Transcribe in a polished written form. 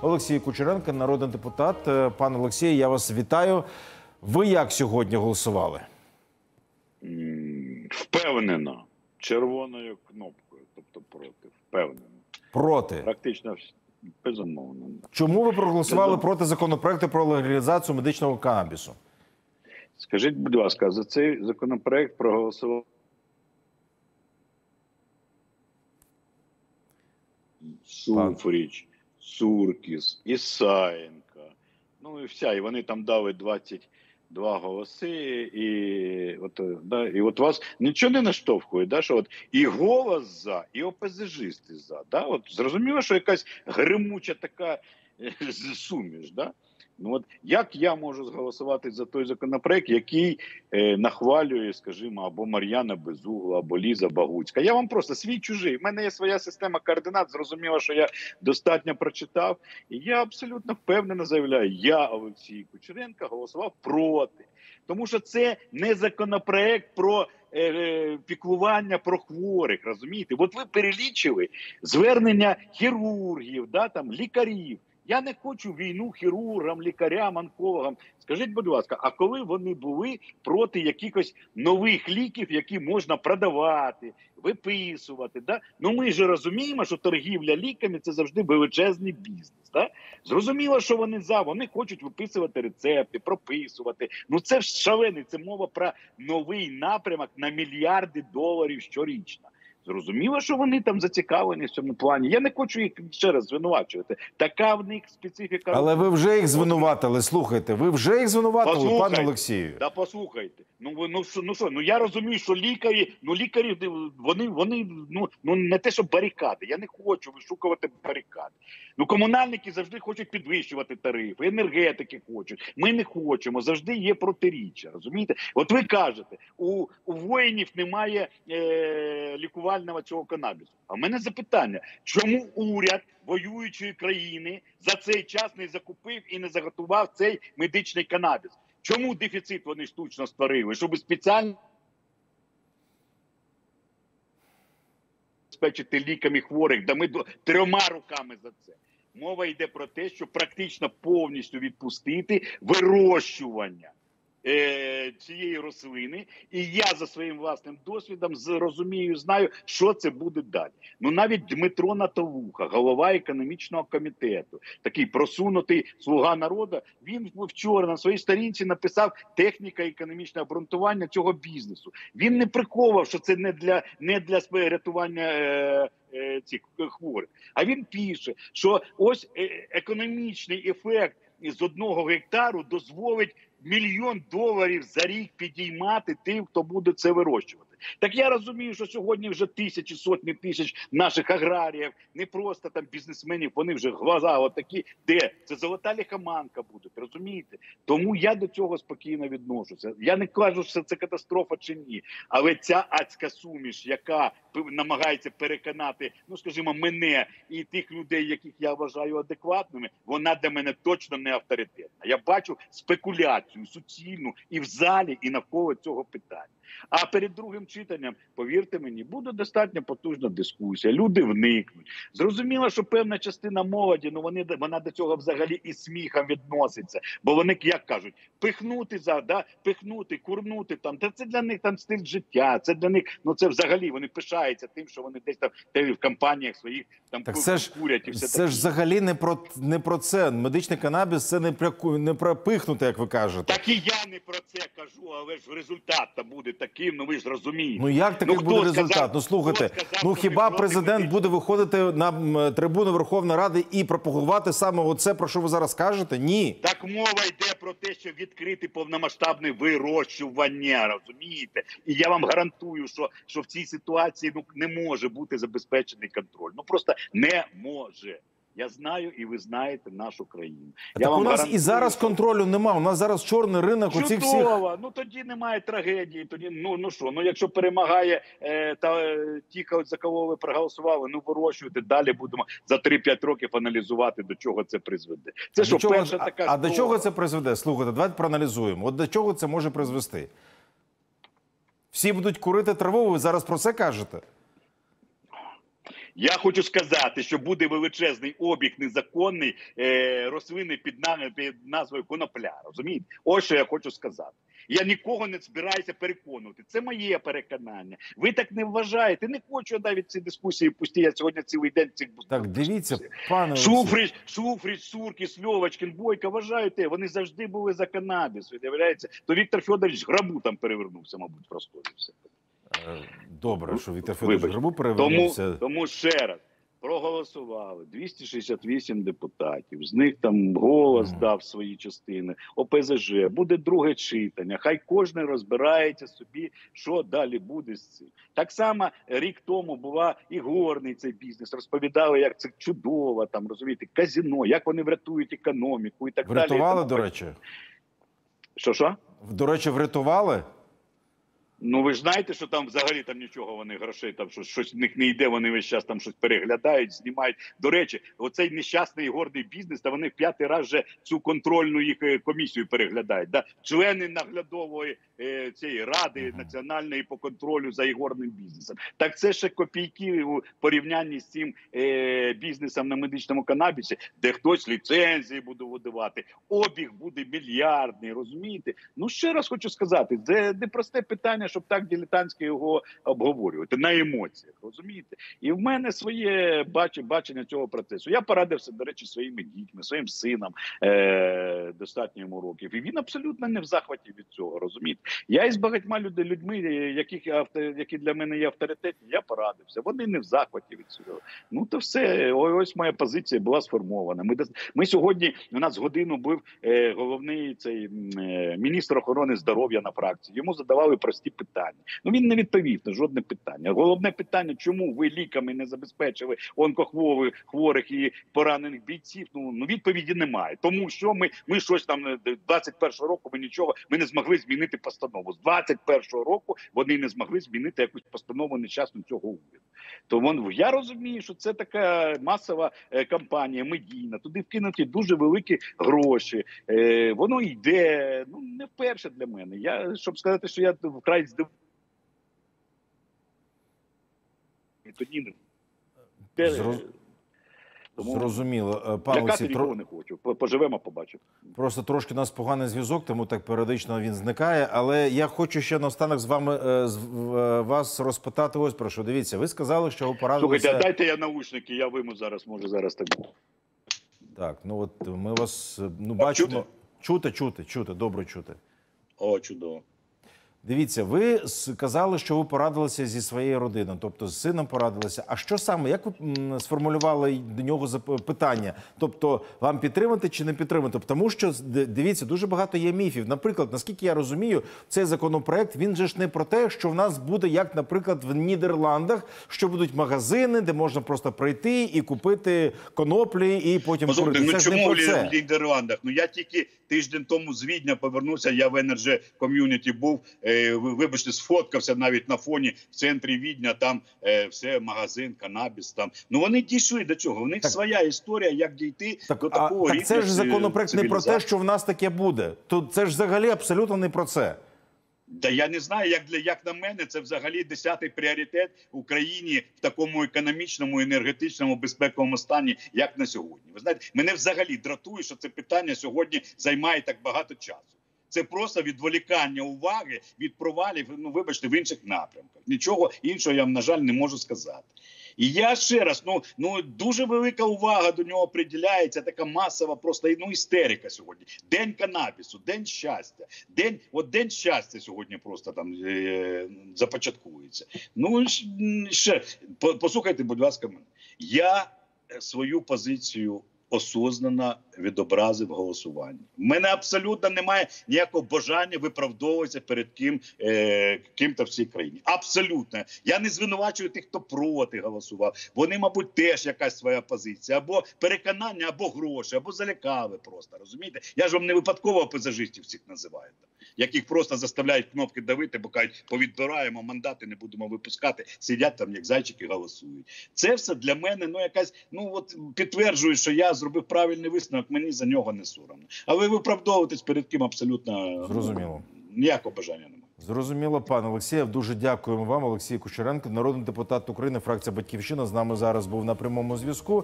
Олексій Кучеренко, народний депутат. Пане Олексію, я вас вітаю. Ви як сьогодні голосували? Впевнено. Червоною кнопкою, тобто проти. Впевнено. Проти? Практично безумовно. Чому ви проголосували проти законопроекту про легалізацію медичного канабісу? Скажіть, будь ласка, за цей законопроект проголосував Шуфрич, Суркіс, Ісаєнко. Ну і вся, і вони там дали 22 голоси, і от вас нічого не наштовхує, да, що от і голос за, і ОПЗЖисти за. Да? От зрозуміло, що якась гримуча така суміш, да? Ну от як я можу зголосувати за той законопроект, який нахвалює, скажімо, або Мар'яна Безугла, або Ліза Багуцька? Я вам просто свій-чужий. У мене є своя система координат, зрозуміло, що я достатньо прочитав. І я абсолютно впевнено заявляю, я, Олексій Кучеренко, голосував проти. Тому що це не законопроект про піклування про хворих, розумієте? От ви перелічили звернення хірургів, да, там, лікарів. Я не хочу війну хірургам, лікарям, онкологам. Скажіть, будь ласка, а коли вони були проти якихось нових ліків, які можна продавати, виписувати? Да? Ну ми ж розуміємо, що торгівля ліками – це завжди величезний бізнес. Да? Зрозуміло, що вони за, вони хочуть виписувати рецепти, прописувати. Ну це ж шалений, це мова про новий напрямок на мільярди доларів щорічно. Зрозуміло, що вони там зацікавлені в цьому плані. Я не хочу їх ще раз звинувачувати. Така в них специфіка. Але ви вже їх звинуватили, слухайте. Ви вже їх звинуватили, пане Олексію. Да послухайте. Ну я розумію, що лікарі, вони не те, що барикади. Я не хочу вишукувати барикади. Ну комунальники завжди хочуть підвищувати тарифи, енергетики хочуть. Ми не хочемо, завжди є протиріччя, розумієте? От ви кажете, у воїнів немає лікувального цього канабісу. А в мене запитання, чому уряд воюючої країни за цей час не закупив і не заготував цей медичний канабіс? Чому дефіцит вони штучно створили? Щоб спеціально забезпечити ліками хворих, да ми 3 руками за це. Мова йде про те, що практично повністю відпустити вирощування цієї рослини. І я за своїм власним досвідом розумію, знаю, що це буде далі. Ну навіть Дмитро Наталуха, голова економічного комітету, такий просунутий слуга народу, він вчора на своїй сторінці написав техніка економічного обґрунтування цього бізнесу. Він не приховував, що це не для рятування цих хворих. А він пише, що ось економічний ефект з 1 гектару дозволить $1 мільйон за рік підіймати тим, хто буде це вирощувати. Так я розумію, що сьогодні вже тисячі, сотні тисяч наших аграріїв, не просто там бізнесменів, вони вже глаза отакі, де це золота лихоманка буде, розумієте? Тому я до цього спокійно відношуся. Я не кажу, що це катастрофа чи ні, але ця адська суміш, яка намагається переконати, ну скажімо, мене і тих людей, яких я вважаю адекватними, вона для мене точно не авторитетна. Я бачу спекуляцію суцільну і в залі, і навколо цього питання. А перед другим читанням, повірте мені, буде достатньо потужна дискусія, люди вникнуть. Зрозуміло, що певна частина молоді, ну вона до цього взагалі і сміхом відноситься. Бо вони, як кажуть, пихнути, курнути, там, та це для них там стиль життя, це для них, ну це взагалі, вони пишаються тим, що вони десь там в компаніях своїх там курять і все таке. Це ж взагалі не про це. Медичний канабіс – це не про пихнути, як ви кажете. Так і я не про це кажу, але ж результат буде таким, ну ви ж розумієте. Ну як такий буде результат? Ну слухайте, хіба президент буде виходити на трибуну Верховної Ради і пропагувати саме оце, про що ви зараз кажете? Ні. Так мова йде про те, що відкрити повномасштабне вирощування, розумієте? І я вам гарантую, що в цій ситуації не може бути забезпечений контроль. Ну просто не може. Я знаю, і ви знаєте нашу країну. Так у нас і зараз контролю немає. У нас зараз чорний ринок оцих всіх... Чудово! Ну тоді немає трагедії. Тоді, якщо перемагає ті, за кого ви проголосували, вирощуйте. Далі будемо за 3-5 років аналізувати, до чого це призведе. Це що, перша така... А до чого це призведе? Слухайте, давайте проаналізуємо. От до чого це може призвести? Всі будуть курити траву, ви зараз про це кажете? Я хочу сказати, що буде величезний обіг незаконний рослини під назвою конопля. Розумієте? Ось що я хочу сказати. Я нікого не збираюся переконувати. Це моє переконання. Ви так не вважаєте. Не хочу навіть ці дискусії пусті. Я сьогодні цілий день цих Так, дивіться, пане Шуфрич, Суркіс, Льовочкін, Бойко вважаєте, вони завжди були за канабіс. Виявляється, то Віктор Федорович Грабу там перевернувся, мабуть, просто. Добре, що Віктор Федорович Грабу перевернувся. Тому ще раз. Проголосували 268 депутатів, з них там голос дав свої частини, ОПЗЖ, буде друге читання, хай кожен розбирається собі, що далі буде з цим. Так само рік тому була ігорний цей бізнес, розповідали, як це чудово, там, розумієте, казино, як вони врятують економіку і так далі. Врятували, до речі? Що? До речі, врятували? Ну, ви ж знаєте, що там взагалі там нічого, вони грошей, там щось в них не йде, вони весь час там щось переглядають, знімають. До речі, оцей нещасний ігорний бізнес, та вони в 5-й раз вже цю контрольну їх комісію переглядають. Да? Члени наглядової цієї ради національної по контролю за ігорним бізнесом. Так це ще копійки у порівнянні з цим бізнесом на медичному канабісі, де хтось ліцензії буде видавати, обіг буде мільярдний, розумієте? Ну, ще раз хочу сказати, це не просте питання, щоб так дилетантськи його обговорювати, на емоціях, розумієте? І в мене своє бачення цього процесу. Я порадився, до речі, своїми дітьми, своїм сином достатньо йому років. І він абсолютно не в захваті від цього, розумієте? Я із багатьма людьми, які для мене є авторитетні, я порадився. Вони не в захваті від цього. Ну, то все. Ось моя позиція була сформована. Ми сьогодні, у нас годину був головний цей міністр охорони здоров'я на фракції. Йому задавали прості питання. Ну, він не відповів на жодне питання. Головне питання, чому ви ліками не забезпечили онкохворих і поранених бійців, ну відповіді немає. Тому що ми щось там 21-го року ми не змогли змінити постанову. З 21-го року вони не змогли змінити якусь постанову нещасну цього уряду. Тому я розумію, що це така масова кампанія, медійна. Туди вкинуті дуже великі гроші. Воно йде, ну, не вперше для мене. Щоб сказати, що я вкрай здивований. Тоді Зрозуміло. Пане Олексій, не хочу. Поживемо, побачимо. Просто трошки у нас поганий зв'язок, тому так періодично він зникає. Але я хочу ще наостанок вас розпитати ось про що. Дивіться, ви сказали, що ви порадилися... Слухайте, дайте я наушники, я вийму зараз, може зараз так буде. Так, ну от ми вас бачимо. Чути, добре чути. О, чудово. Дивіться, ви сказали, що ви порадилися зі своєю родиною, тобто з сином порадилися. А що саме, як ви сформулювали до нього питання? Тобто, вам підтримати чи не підтримати? Тому що, дивіться, дуже багато є міфів. Наприклад, наскільки я розумію, цей законопроект, він же ж не про те, що в нас буде, як, наприклад, в Нідерландах, що будуть магазини, де можна просто прийти і купити коноплі, і потім курити. Ну чому в Нідерландах? Ну я тільки тиждень тому з Відня повернувся, я в Energy Community був, вибачте, сфоткався навіть на фоні в центрі Відня, там все, магазин, канабіс там. Ну вони дійшли до чого? У них своя історія, як дійти до такого рівня. Так це ж законопроект не про те, що в нас таке буде. Тут це ж взагалі абсолютно не про це. Да я не знаю, як на мене, це взагалі 10-й пріоритет Україні в такому економічному, енергетичному, безпековому стані, як на сьогодні. Ви знаєте, мене взагалі дратує, що це питання сьогодні займає так багато часу. Це просто відволікання уваги від провалів, ну, вибачте, в інших напрямках. Нічого іншого я, на жаль, не можу сказати. І я ще раз, дуже велика увага до нього приділяється, така масова просто, істерика сьогодні. День канабісу, день щастя. День щастя сьогодні просто там започаткується. Ну, ще, послухайте, будь ласка, мене. Я свою позицію осознано відобразив голосування. У мене абсолютно немає ніякого бажання виправдовуватися перед ким-то в цій країні. Абсолютно. Я не звинувачую тих, хто проти голосував. Вони, мабуть, теж якась своя позиція. Або переконання, або гроші, або залякали просто, розумієте? Я ж вам не випадково пейзажистів всіх називаю. Яких просто заставляють кнопки давити, бо кажуть, повідбираємо мандати, не будемо випускати. Сидять там, як зайчики, голосують. Це все для мене, підтверджує, що я зробив правильний висновок, мені за нього не соромно. А ви виправдовуєтесь перед ким абсолютно зрозуміло. Ніякого бажання немає. Зрозуміло, пане Олексію. Дуже дякуємо вам. Олексій Кучеренко, народний депутат України, фракція «Батьківщина», з нами зараз був на прямому зв'язку.